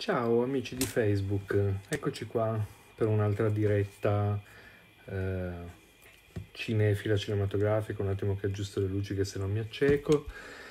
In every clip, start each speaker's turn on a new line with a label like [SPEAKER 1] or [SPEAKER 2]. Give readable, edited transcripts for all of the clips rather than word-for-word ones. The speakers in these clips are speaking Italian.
[SPEAKER 1] Ciao amici di Facebook, eccoci qua per un'altra diretta eh, cinefila cinematografica, un attimo che aggiusto le luci che se no mi acceco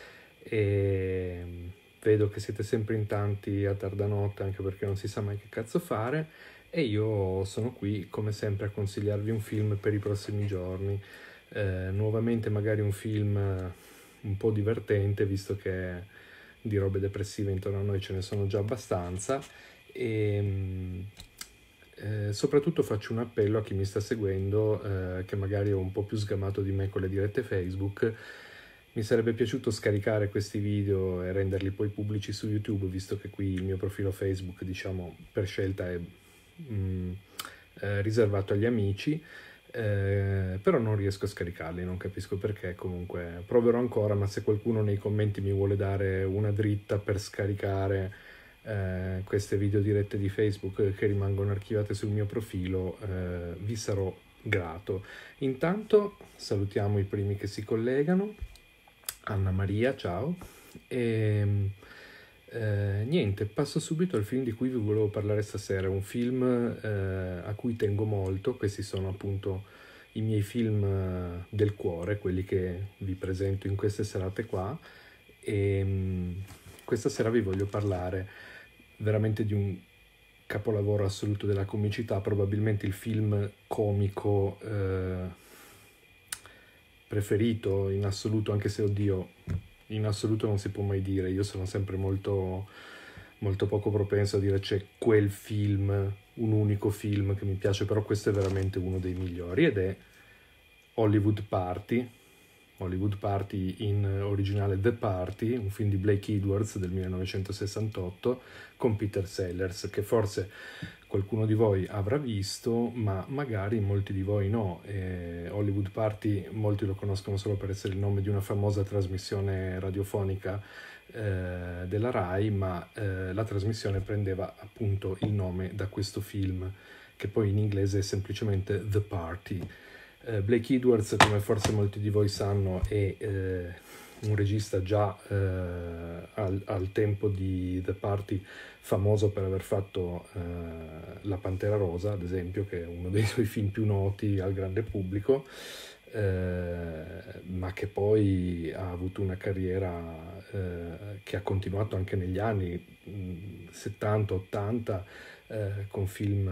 [SPEAKER 1] e vedo che siete sempre in tanti a tarda notte anche perché non si sa mai che cazzo fare e io sono qui come sempre a consigliarvi un film per i prossimi giorni. Nuovamente magari un film un po' divertente visto che di robe depressive intorno a noi ce ne sono già abbastanza e soprattutto faccio un appello a chi mi sta seguendo che magari è un po' più sgamato di me con le dirette Facebook. Mi sarebbe piaciuto scaricare questi video e renderli poi pubblici su YouTube, visto che qui il mio profilo Facebook, diciamo, per scelta è riservato agli amici. Però non riesco a scaricarli, non capisco perché. Comunque proverò ancora, ma se qualcuno nei commenti mi vuole dare una dritta per scaricare queste video dirette di Facebook che rimangono archivate sul mio profilo, vi sarò grato. Intanto salutiamo i primi che si collegano. Anna Maria, ciao. E niente, passo subito al film di cui vi volevo parlare stasera, un film a cui tengo molto. Questi sono appunto i miei film del cuore, quelli che vi presento in queste serate qua e questa sera vi voglio parlare veramente di un capolavoro assoluto della comicità, probabilmente il film comico preferito in assoluto, anche se oddio, in assoluto non si può mai dire, io sono sempre molto, molto poco propenso a dire c'è quel film, un unico film che mi piace, però questo è veramente uno dei migliori ed è Hollywood Party. Hollywood Party, in originale The Party, un film di Blake Edwards del 1968 con Peter Sellers, che forse qualcuno di voi avrà visto, ma magari molti di voi no. Hollywood Party molti lo conoscono solo per essere il nome di una famosa trasmissione radiofonica della Rai, ma la trasmissione prendeva appunto il nome da questo film, che poi in inglese è semplicemente The Party. Blake Edwards, come forse molti di voi sanno, è un regista già al tempo di The Party famoso per aver fatto La Pantera Rosa, ad esempio, che è uno dei suoi film più noti al grande pubblico, ma che poi ha avuto una carriera che ha continuato anche negli anni 70-80 con film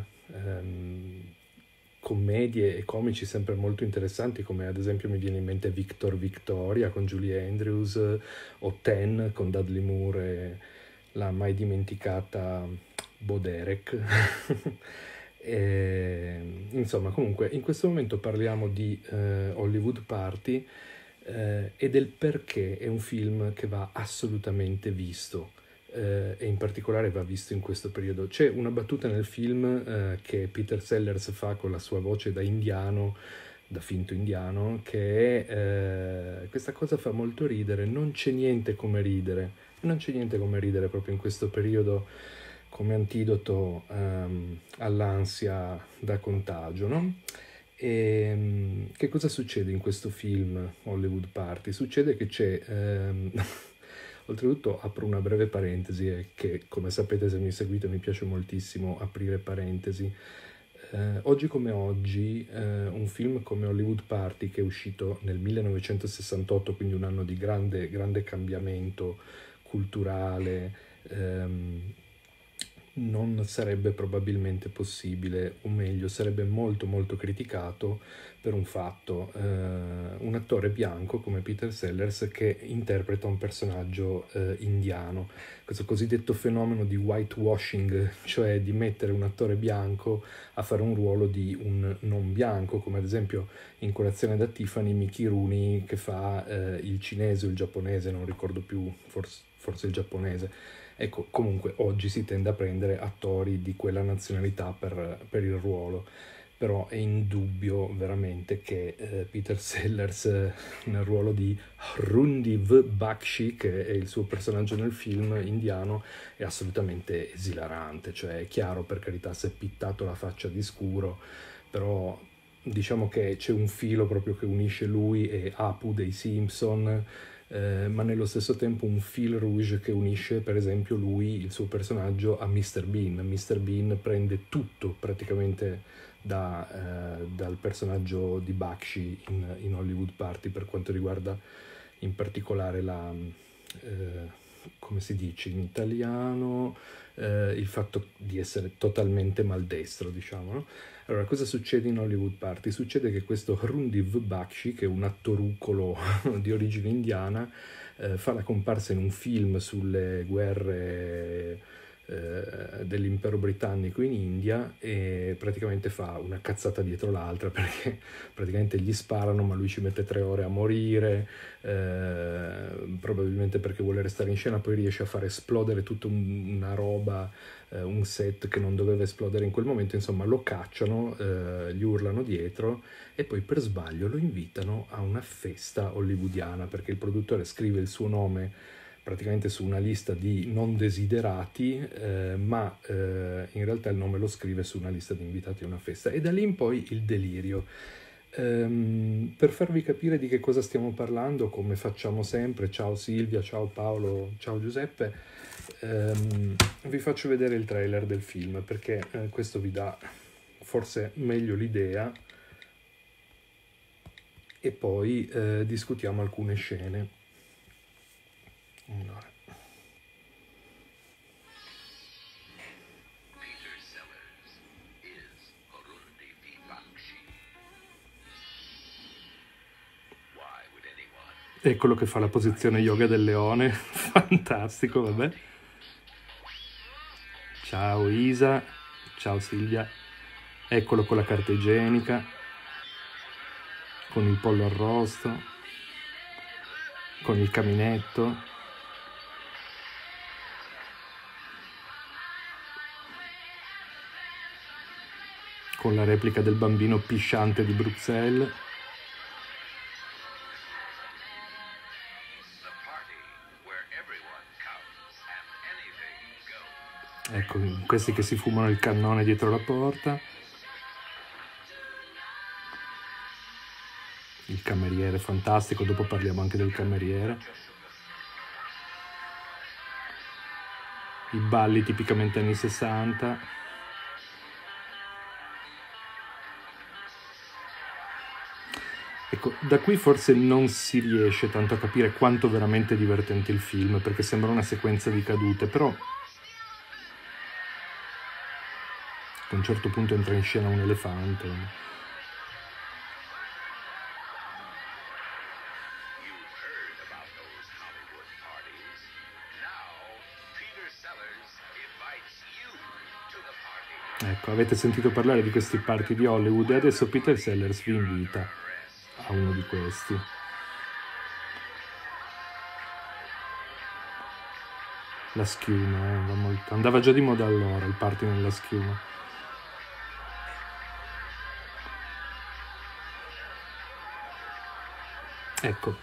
[SPEAKER 1] commedie e comici sempre molto interessanti, come ad esempio mi viene in mente Victor Victoria con Julie Andrews o Ten con Dudley Moore e la mai dimenticata Bo Derek. Insomma, comunque in questo momento parliamo di Hollywood Party e del perché è un film che va assolutamente visto. E in particolare va visto in questo periodo. C'è una battuta nel film che Peter Sellers fa con la sua voce da indiano, da finto indiano, che è, questa cosa fa molto ridere, non c'è niente come ridere, non c'è niente come ridere proprio in questo periodo come antidoto all'ansia da contagio, no? E che cosa succede in questo film Hollywood Party? Succede che c'è oltretutto apro una breve parentesi, che come sapete se mi seguite mi piace moltissimo aprire parentesi. Oggi come oggi un film come Hollywood Party, che è uscito nel 1968, quindi un anno di grande, grande cambiamento culturale, non sarebbe probabilmente possibile, o meglio sarebbe molto molto criticato per un fatto, un attore bianco come Peter Sellers che interpreta un personaggio indiano, questo cosiddetto fenomeno di whitewashing, cioè di mettere un attore bianco a fare un ruolo di un non bianco, come ad esempio in Colazione da Tiffany Mickey Rooney che fa il cinese o il giapponese, non ricordo più, forse il giapponese. Ecco, comunque oggi si tende a prendere attori di quella nazionalità per il ruolo, però è indubbio veramente che Peter Sellers nel ruolo di Rundiv Bakshi, che è il suo personaggio nel film indiano, è assolutamente esilarante, cioè è chiaro, per carità, si è pittato la faccia di scuro, però diciamo che c'è un filo proprio che unisce lui e Apu dei Simpson, ma nello stesso tempo un fil rouge che unisce per esempio lui, il suo personaggio, a Mr. Bean. Mr. Bean prende tutto praticamente dal personaggio di Bakshi in Hollywood Party, per quanto riguarda in particolare come si dice in italiano, il fatto di essere totalmente maldestro, diciamo, no? Allora, cosa succede in Hollywood Party? Succede che questo Hrundiv Bakshi, che è un attoruccolo di origine indiana, fa la comparsa in un film sulle guerre dell'impero britannico in India e praticamente fa una cazzata dietro l'altra, perché praticamente gli sparano ma lui ci mette 3 ore a morire, probabilmente perché vuole restare in scena, poi riesce a far esplodere tutta una roba, un set che non doveva esplodere in quel momento, insomma lo cacciano, gli urlano dietro e poi per sbaglio lo invitano a una festa hollywoodiana, perché il produttore scrive il suo nome praticamente su una lista di non desiderati, ma in realtà il nome lo scrive su una lista di invitati a una festa, e da lì in poi il delirio. Per farvi capire di che cosa stiamo parlando, come facciamo sempre, ciao Silvia, ciao Paolo, ciao Giuseppe, vi faccio vedere il trailer del film, perché questo vi dà forse meglio l'idea, e poi discutiamo alcune scene. Allora.
[SPEAKER 2] Peter Sellers is Hrundiv Bakshi. Why would anyone?
[SPEAKER 1] Eccolo che fa la posizione yoga del leone, fantastico, vabbè. Ciao Isa, ciao Silvia, eccolo con la carta igienica, con il pollo arrosto, con il caminetto. Con la replica del bambino pisciante di Bruxelles.
[SPEAKER 2] The party where everyone counts and anything goes.
[SPEAKER 1] Ecco, questi che si fumano il cannone dietro la porta. Il cameriere fantastico, dopo parliamo anche del cameriere. I balli tipicamente anni 60. Ecco, da qui forse non si riesce tanto a capire quanto veramente è divertente il film, perché sembra una sequenza di cadute, però a un certo punto entra in scena un elefante.
[SPEAKER 2] You've heard about those Hollywood parties. Now, Peter Sellers invites you to the party.
[SPEAKER 1] Ecco, avete sentito parlare di questi party di Hollywood e adesso Peter Sellers vi invita a uno di questi. La schiuma, andava già di moda allora il party nella schiuma. Ecco,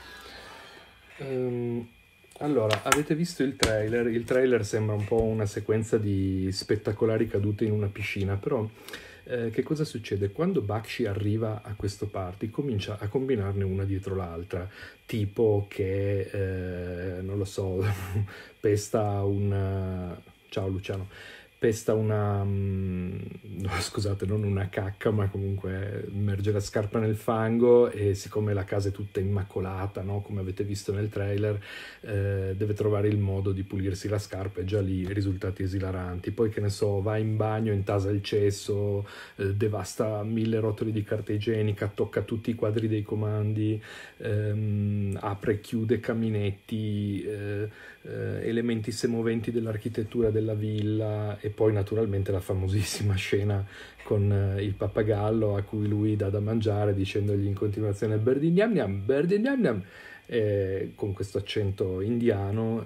[SPEAKER 1] allora, avete visto il trailer? Il trailer sembra un po' una sequenza di spettacolari cadute in una piscina, però che cosa succede? Quando Bakshi arriva a questo party comincia a combinarne una dietro l'altra, tipo che, non lo so, pesta un... Ciao Luciano. Pesta una... no, scusate, non una cacca, ma comunque immerge la scarpa nel fango e siccome la casa è tutta immacolata, no? Come avete visto nel trailer, deve trovare il modo di pulirsi la scarpa e già lì risultati esilaranti. Poi che ne so, va in bagno, intasa il cesso, devasta 1000 rotoli di carta igienica, tocca tutti i quadri dei comandi, apre e chiude caminetti, elementi semoventi dell'architettura della villa, e poi naturalmente la famosissima scena con il pappagallo a cui lui dà da mangiare dicendogli in continuazione birdie gnam gnam, birdie gnam gnam, con questo accento indiano.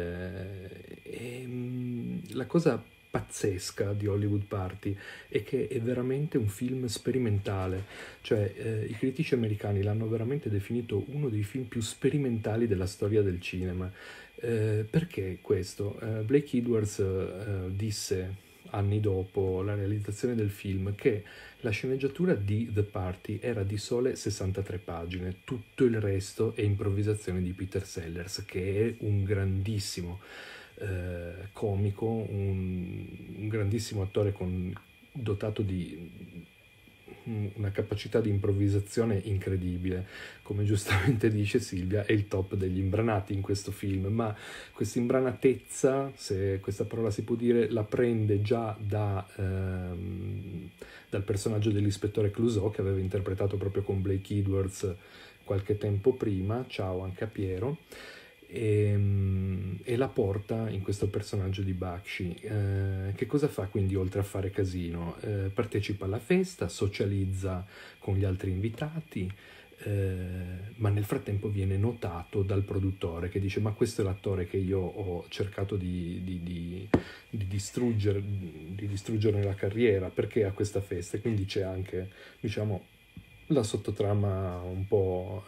[SPEAKER 1] La cosa pazzesca di Hollywood Party è che è veramente un film sperimentale, cioè i critici americani l'hanno veramente definito uno dei film più sperimentali della storia del cinema. Perché questo? Blake Edwards disse anni dopo la realizzazione del film, che la sceneggiatura di The Party era di sole 63 pagine, tutto il resto è improvvisazione di Peter Sellers, che è un grandissimo comico, un grandissimo attore dotato di una capacità di improvvisazione incredibile. Come giustamente dice Silvia, è il top degli imbranati in questo film, ma questa imbranatezza, se questa parola si può dire, la prende già dal personaggio dell'ispettore Clouseau, che aveva interpretato proprio con Blake Edwards qualche tempo prima. Ciao anche a Piero. E la porta in questo personaggio di Bakshi. Che cosa fa quindi oltre a fare casino? Partecipa alla festa, socializza con gli altri invitati, ma nel frattempo viene notato dal produttore, che dice: ma questo è l'attore che io ho cercato di distruggere la carriera, perché a questa festa? E quindi c'è anche, diciamo, la sottotrama un po'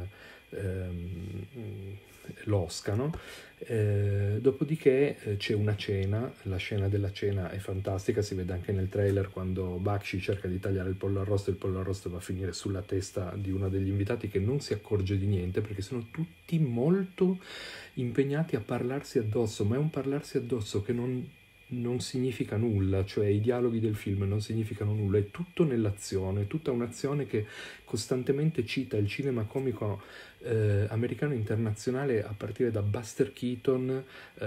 [SPEAKER 1] losca, no? Dopodiché c'è una cena, la scena della cena è fantastica, si vede anche nel trailer quando Bakshi cerca di tagliare il pollo arrosto, il pollo arrosto va a finire sulla testa di uno degli invitati, che non si accorge di niente perché sono tutti molto impegnati a parlarsi addosso, ma è un parlarsi addosso che non significa nulla, cioè i dialoghi del film non significano nulla, è tutto nell'azione, è tutta un'azione che costantemente cita il cinema comico americano internazionale, a partire da Buster Keaton,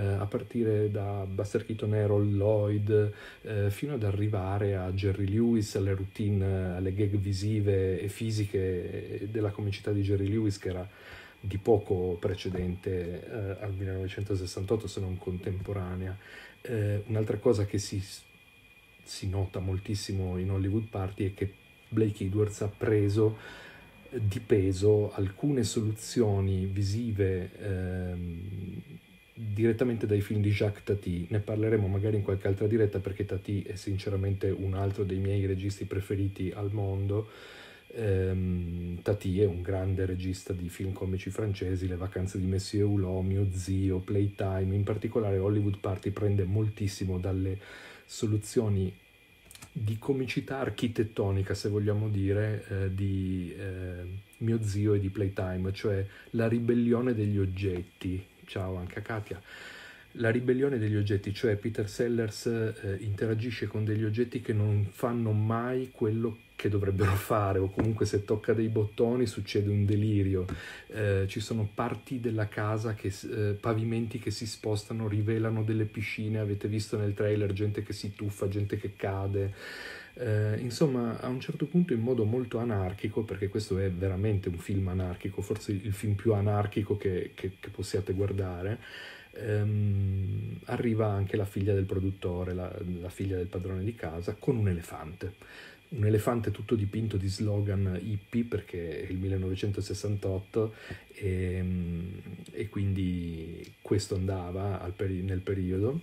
[SPEAKER 1] Errol Lloyd, fino ad arrivare a Jerry Lewis, alle routine, alle gag visive e fisiche della comicità di Jerry Lewis, che era di poco precedente al 1968, se non contemporanea. Un'altra cosa che si nota moltissimo in Hollywood Party è che Blake Edwards ha preso di peso alcune soluzioni visive direttamente dai film di Jacques Tati. Ne parleremo magari in qualche altra diretta, perché Tati è sinceramente un altro dei miei registi preferiti al mondo. Tati è un grande regista di film comici francesi, Le vacanze di Monsieur Hulot, Mio zio, Playtime. In particolare Hollywood Party prende moltissimo dalle soluzioni di comicità architettonica, se vogliamo dire, di Mio zio e di Playtime, cioè la ribellione degli oggetti. Ciao anche a Katia. La ribellione degli oggetti, cioè Peter Sellers interagisce con degli oggetti che non fanno mai quello che dovrebbero fare, o comunque se tocca dei bottoni succede un delirio. Ci sono parti della casa, pavimenti che si spostano, rivelano delle piscine, avete visto nel trailer gente che si tuffa, gente che cade. Insomma, a un certo punto in modo molto anarchico, perché questo è veramente un film anarchico, forse il film più anarchico che possiate guardare, arriva anche la figlia del produttore, la figlia del padrone di casa, con un elefante tutto dipinto di slogan hippie, perché è il 1968 e quindi questo andava nel periodo.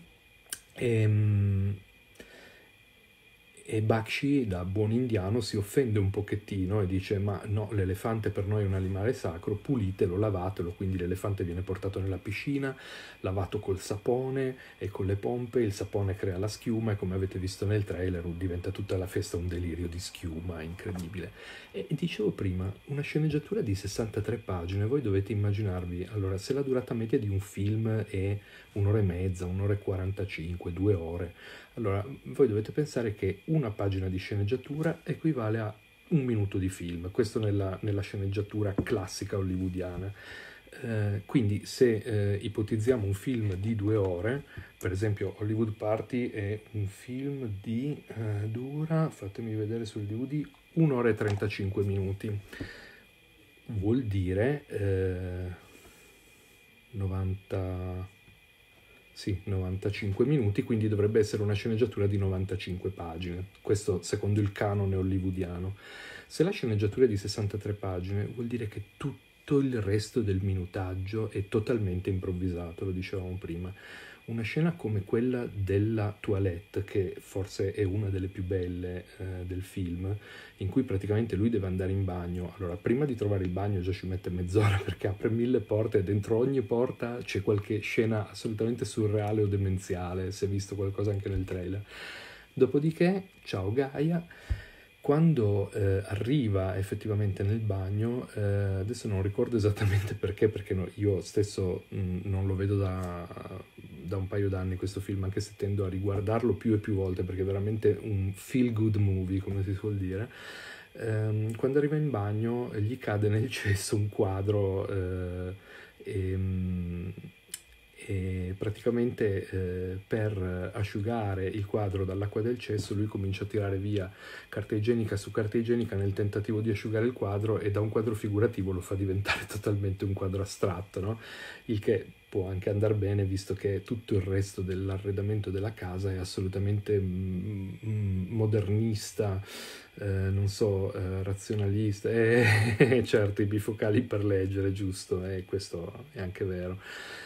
[SPEAKER 1] E Bakshi, da buon indiano, si offende un pochettino e dice: ma no, l'elefante per noi è un animale sacro, pulitelo, lavatelo. Quindi l'elefante viene portato nella piscina, lavato col sapone e con le pompe, il sapone crea la schiuma e, come avete visto nel trailer, diventa tutta la festa un delirio di schiuma incredibile. E dicevo prima, una sceneggiatura di 63 pagine, voi dovete immaginarvi, allora, se la durata media di un film è 1 ora e mezza, 1 ora e 45, 2 ore, allora voi dovete pensare che una pagina di sceneggiatura equivale a 1 minuto di film, questo nella sceneggiatura classica hollywoodiana. Quindi se ipotizziamo un film di 2 ore, per esempio Hollywood Party è un film di dura, fatemi vedere sul DVD, 1 ora e 35 minuti, vuol dire 95 minuti, quindi dovrebbe essere una sceneggiatura di 95 pagine, questo secondo il canone hollywoodiano. Se la sceneggiatura è di 63 pagine, vuol dire che tutti tutto il resto del minutaggio è totalmente improvvisato, lo dicevamo prima. Una scena come quella della toilette, che forse è una delle più belle del film, in cui praticamente lui deve andare in bagno. Allora, prima di trovare il bagno già ci mette mezz'ora perché apre 1000 porte e dentro ogni porta c'è qualche scena assolutamente surreale o demenziale, si è visto qualcosa anche nel trailer. Dopodiché, ciao Gaia, quando arriva effettivamente nel bagno, adesso non ricordo esattamente perché io stesso non lo vedo da un paio d'anni questo film, anche se tendo a riguardarlo più e più volte perché è veramente un feel good movie, come si suol dire. Quando arriva in bagno gli cade nel cesso un quadro e, e praticamente per asciugare il quadro dall'acqua del cesso lui comincia a tirare via carta igienica su carta igienica nel tentativo di asciugare il quadro, e da un quadro figurativo lo fa diventare totalmente un quadro astratto, no? Il che può anche andare bene visto che tutto il resto dell'arredamento della casa è assolutamente modernista, non so, razionalista, e certo i bifocali per leggere, giusto, e questo è anche vero.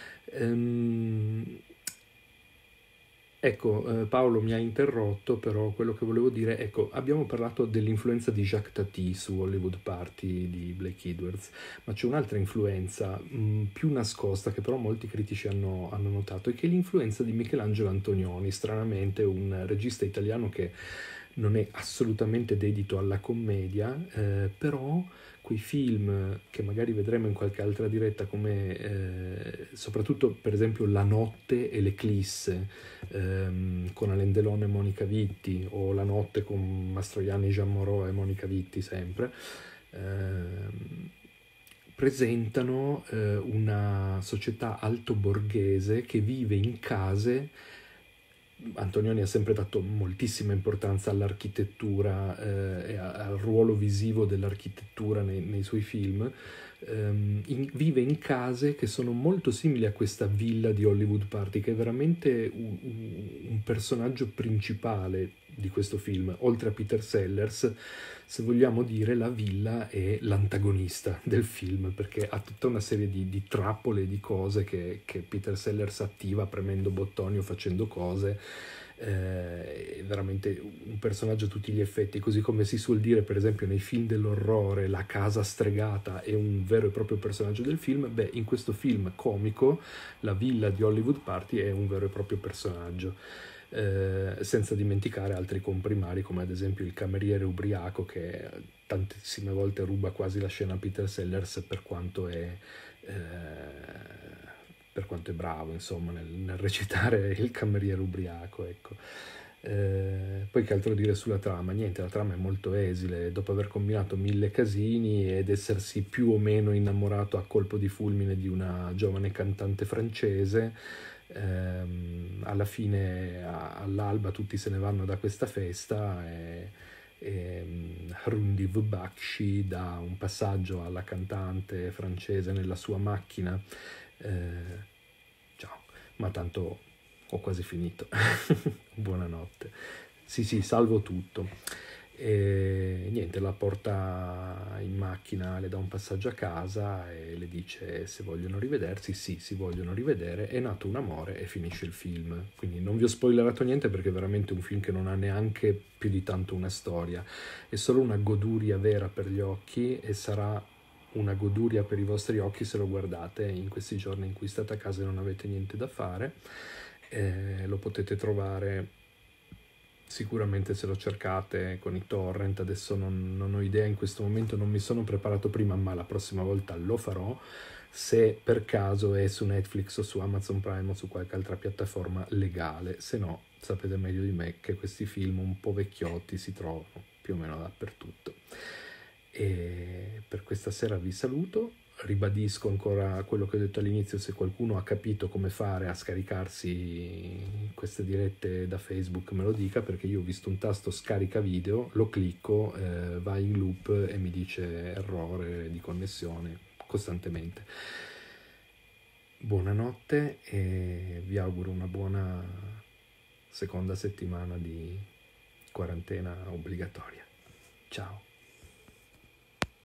[SPEAKER 1] Ecco, Paolo mi ha interrotto, però quello che volevo dire, ecco, abbiamo parlato dell'influenza di Jacques Tati su Hollywood Party di Blake Edwards, ma c'è un'altra influenza più nascosta che però molti critici hanno notato, e che è l'influenza di Michelangelo Antonioni, stranamente un regista italiano che non è assolutamente dedito alla commedia, però quei film che magari vedremo in qualche altra diretta, come soprattutto per esempio La notte e l'eclisse, con Alain Delon e Monica Vitti, o La notte con Mastroianni, Jean Moreau e Monica Vitti sempre, presentano una società altoborghese che vive in case. Antonioni ha sempre dato moltissima importanza all'architettura e al ruolo visivo dell'architettura nei suoi film. Vive in case che sono molto simili a questa villa di Hollywood Party, che è veramente un personaggio principale di questo film. Oltre a Peter Sellers, se vogliamo dire, la villa è l'antagonista del film, perché ha tutta una serie di trappole e di cose che Peter Sellers attiva premendo bottoni o facendo cose. È veramente un personaggio a tutti gli effetti, così come si suol dire per esempio nei film dell'orrore la casa stregata è un vero e proprio personaggio del film. Beh, in questo film comico la villa di Hollywood Party è un vero e proprio personaggio. Senza dimenticare altri comprimari come ad esempio il cameriere ubriaco, che tantissime volte ruba quasi la scena a Peter Sellers per quanto è bravo, insomma, nel recitare il cameriere ubriaco, ecco. Poi che altro dire sulla trama? Niente, la trama è molto esile. Dopo aver combinato 1000 casini ed essersi più o meno innamorato a colpo di fulmine di una giovane cantante francese, alla fine all'alba tutti se ne vanno da questa festa e Rundiv Bakshi dà un passaggio alla cantante francese nella sua macchina. Ciao, ma tanto ho quasi finito. Buonanotte. Sì, salvo tutto. E niente, la porta in macchina, le dà un passaggio a casa e le dice se vogliono rivedersi. Sì, si vogliono rivedere, è nato un amore e finisce il film. Quindi non vi ho spoilerato niente perché è veramente un film che non ha neanche più di tanto una storia, è solo una goduria vera per gli occhi, e sarà una goduria per i vostri occhi se lo guardate in questi giorni in cui state a casa e non avete niente da fare. Lo potete trovare sicuramente se lo cercate con i torrent. Adesso non ho idea in questo momento, non mi sono preparato prima, ma la prossima volta lo farò, se per caso è su Netflix o su Amazon Prime o su qualche altra piattaforma legale. Se no, sapete meglio di me che questi film un po' vecchiotti si trovano più o meno dappertutto. E per questa sera vi saluto, ribadisco ancora quello che ho detto all'inizio: se qualcuno ha capito come fare a scaricarsi queste dirette da Facebook me lo dica, perché io ho visto un tasto scarica video, lo clicco, va in loop e mi dice errore di connessione costantemente. Buonanotte e vi auguro una buona seconda settimana di quarantena obbligatoria. Ciao.